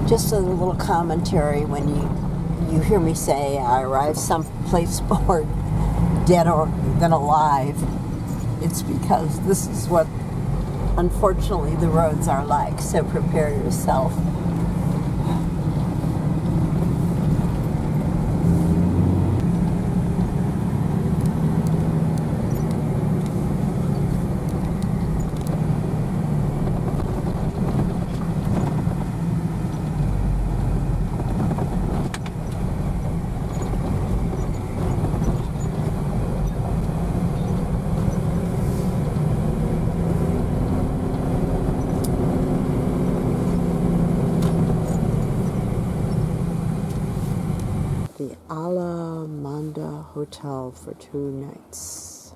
Just a little commentary when you hear me say I arrived someplace more dead than alive. It's because this is what, unfortunately, the roads are like, so prepare yourself. The Allamanda Hotel for 2 nights.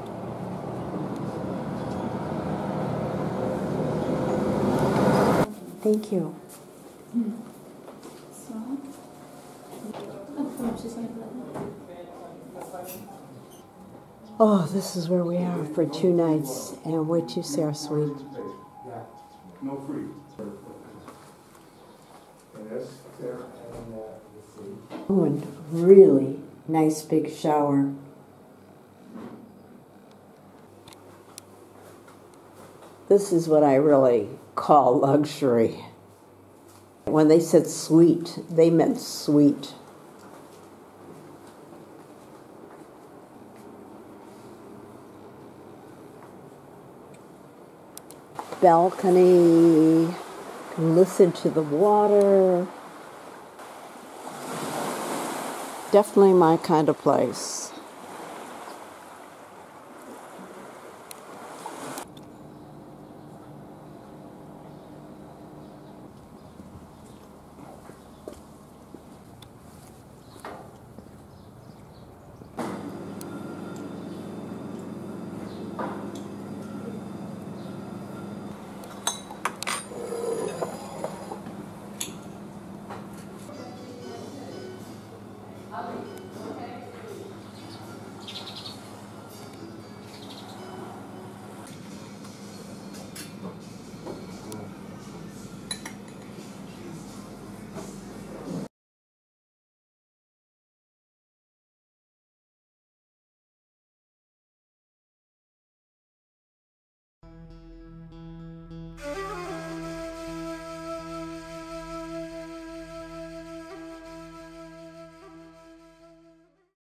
Thank you. Oh, this is where we are for 2 nights, and wait till you see our suite. No free. Oh, and really nice big shower. This is what I really call luxury. When they said suite, they meant sweet. Balcony, can listen to the water. Definitely my kind of place.